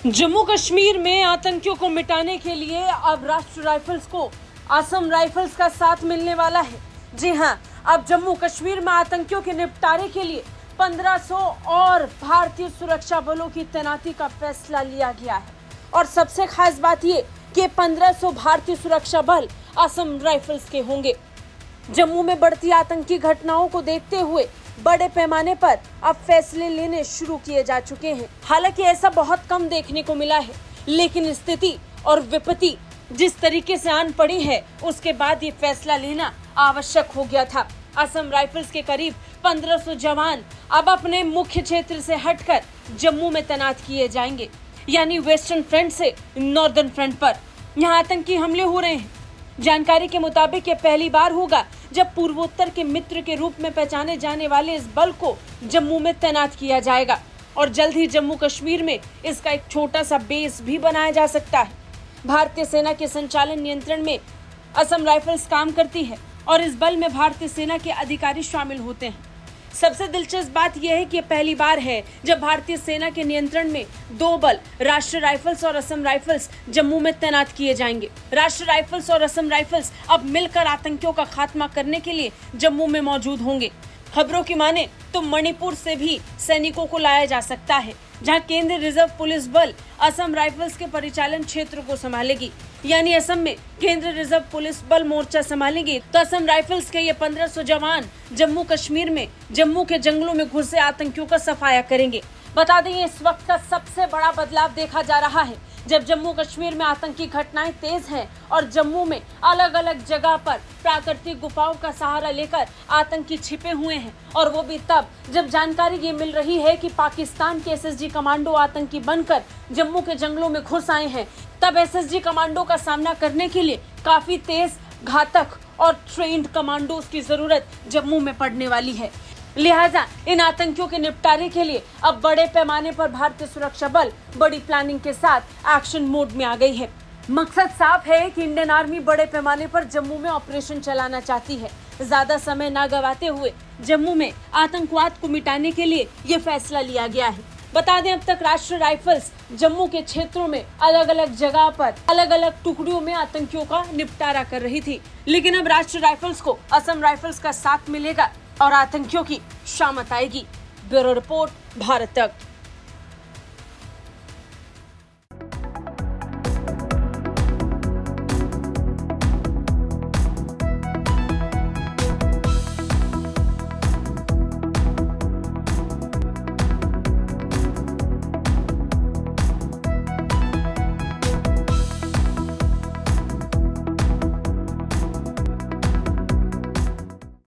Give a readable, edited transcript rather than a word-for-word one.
जम्मू कश्मीर में आतंकियों को मिटाने के लिए अब राष्ट्रीय राइफल्स को असम राइफल्स का साथ मिलने वाला है। जी हां, अब जम्मू कश्मीर में आतंकियों के निपटारे के लिए 1500 और भारतीय सुरक्षा बलों की तैनाती का फैसला लिया गया है। और सबसे खास बात ये कि 1500 भारतीय सुरक्षा बल असम राइफल्स के होंगे। जम्मू में बढ़ती आतंकी घटनाओं को देखते हुए बड़े पैमाने पर अब फैसले लेने शुरू किए जा चुके हैं। हालांकि ऐसा बहुत कम देखने को मिला है, लेकिन स्थिति और विपत्ति जिस तरीके से आन पड़ी है, उसके बाद ये फैसला लेना आवश्यक हो गया था। असम राइफल्स के करीब 1500 जवान अब अपने मुख्य क्षेत्र से हटकर जम्मू में तैनात किए जाएंगे, यानी वेस्टर्न फ्रंट से नॉर्दर्न फ्रंट पर। यहाँ आतंकी हमले हो रहे हैं। जानकारी के मुताबिक ये पहली बार होगा जब पूर्वोत्तर के मित्र के रूप में पहचाने जाने वाले इस बल को जम्मू में तैनात किया जाएगा और जल्द ही जम्मू कश्मीर में इसका एक छोटा सा बेस भी बनाया जा सकता है। भारतीय सेना के संचालन नियंत्रण में असम राइफल्स काम करती है और इस बल में भारतीय सेना के अधिकारी शामिल होते हैं। सबसे दिलचस्प बात यह है कि पहली बार है जब भारतीय सेना के नियंत्रण में दो बल राष्ट्रीय राइफल्स और असम राइफल्स जम्मू में तैनात किए जाएंगे। राष्ट्रीय राइफल्स और असम राइफल्स अब मिलकर आतंकियों का खात्मा करने के लिए जम्मू में मौजूद होंगे। खबरों की माने तो मणिपुर से भी सैनिकों को लाया जा सकता है, जहां केंद्रीय रिजर्व पुलिस बल असम राइफल्स के परिचालन क्षेत्र को संभालेगी। यानी असम में केंद्रीय रिजर्व पुलिस बल मोर्चा संभालेगी, तो असम राइफल्स के ये 1500 जवान जम्मू कश्मीर में जम्मू के जंगलों में घुसे आतंकियों का सफाया करेंगे। बता दें, इस वक्त का सबसे बड़ा बदलाव देखा जा रहा है जब जम्मू कश्मीर में आतंकी घटनाएं तेज हैं और जम्मू में अलग अलग जगह पर प्राकृतिक गुफाओं का सहारा लेकर आतंकी छिपे हुए हैं। और वो भी तब जब जानकारी ये मिल रही है कि पाकिस्तान के एसएसजी कमांडो आतंकी बनकर जम्मू के जंगलों में घुस आए हैं। तब एसएसजी कमांडो का सामना करने के लिए काफी तेज, घातक और ट्रेन्ड कमांडोज की जरूरत जम्मू में पड़ने वाली है। लिहाजा इन आतंकियों के निपटारे के लिए अब बड़े पैमाने पर भारतीय सुरक्षा बल बड़ी प्लानिंग के साथ एक्शन मोड में आ गई है। मकसद साफ है कि इंडियन आर्मी बड़े पैमाने पर जम्मू में ऑपरेशन चलाना चाहती है। ज्यादा समय न गवाते हुए जम्मू में आतंकवाद को मिटाने के लिए ये फैसला लिया गया है। बता दें, अब तक राष्ट्रीय राइफल्स जम्मू के क्षेत्रों में अलग अलग जगह पर अलग अलग टुकड़ियों में आतंकियों का निपटारा कर रही थी, लेकिन अब राष्ट्रीय राइफल्स को असम राइफल्स का साथ मिलेगा और आतंकियों की शामत आएगी। ब्यूरो रिपोर्ट, भारत तक।